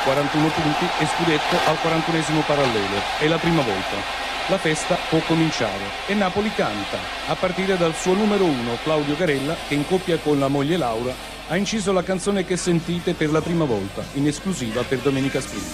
41 punti e scudetto al 41esimo parallelo. È la prima volta. La festa può cominciare e Napoli canta, a partire dal suo numero 1, Claudio Garella, che in coppia con la moglie Laura ha inciso la canzone che sentite per la prima volta, in esclusiva per Domenica Sprint.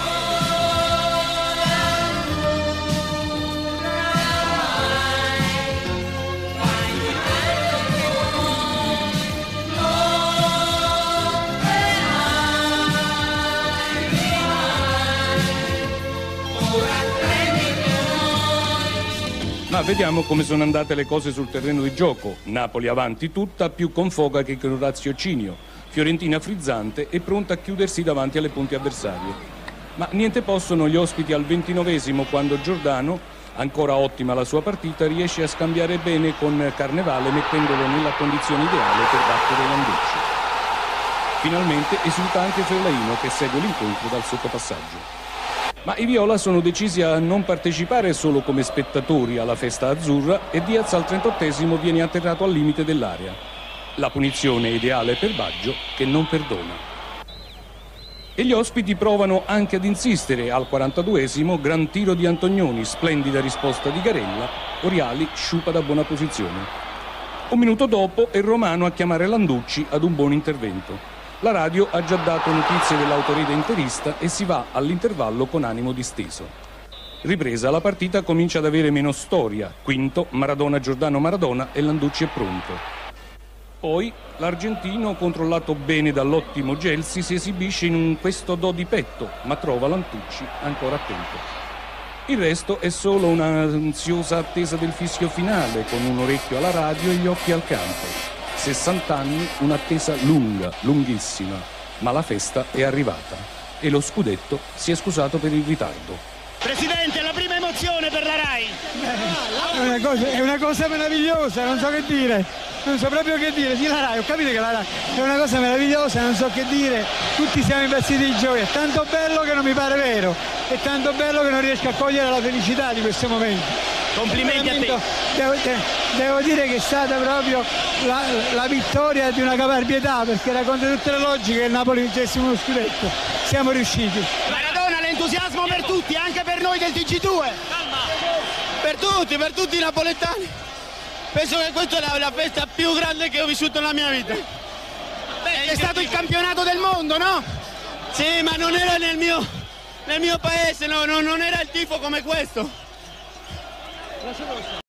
Ma vediamo come sono andate le cose sul terreno di gioco. Napoli avanti tutta, più con foga che con raziocinio. Fiorentina frizzante e pronta a chiudersi davanti alle punte avversarie. Ma niente possono gli ospiti al 29esimo, quando Giordano, ancora ottima la sua partita, riesce a scambiare bene con Carnevale, mettendolo nella condizione ideale per battere Landucci. Finalmente esulta anche Fellaino, che segue l'incontro dal sottopassaggio. Ma i viola sono decisi a non partecipare solo come spettatori alla festa azzurra e Diaz al 38esimo viene atterrato al limite dell'area. La punizione ideale per Baggio, che non perdona. E gli ospiti provano anche ad insistere. Al 42esimo, gran tiro di Antonioni, splendida risposta di Garella, Oriali sciupa da buona posizione. Un minuto dopo è Romano a chiamare Landucci ad un buon intervento. La radio ha già dato notizie dell'autorite interista e si va all'intervallo con animo disteso. Ripresa la partita comincia ad avere meno storia. Quinto, Maradona, Giordano, Maradona e Landucci è pronto. Poi l'argentino, controllato bene dall'ottimo Gelsi, si esibisce in questo do di petto, ma trova Landucci ancora attento. Il resto è solo un'ansiosa attesa del fischio finale, con un orecchio alla radio e gli occhi al campo. 60 anni, un'attesa lunga, lunghissima, ma la festa è arrivata e lo scudetto si è scusato per il ritardo. Presidente, la prima emozione per la Rai. È una cosa meravigliosa, non so che dire, non so proprio che dire. Sì, la Rai, ho capito che la Rai è una cosa meravigliosa, non so che dire, tutti siamo impazziti di gioia, è tanto bello che non mi pare vero, è tanto bello che non riesco a cogliere la felicità di questo momento. Complimenti a te. Devo dire che è stata proprio la vittoria di una caparbietà, perché era contro tutte le logiche che il Napoli vincesse uno scudetto. Siamo riusciti. Maradona, l'entusiasmo per tutti, anche per noi del TG2. Per tutti i napoletani. Penso che questa è la festa più grande che ho vissuto nella mia vita. È stato il campionato del mondo, no? Sì, ma non era nel mio paese, no, non era il tifo come questo.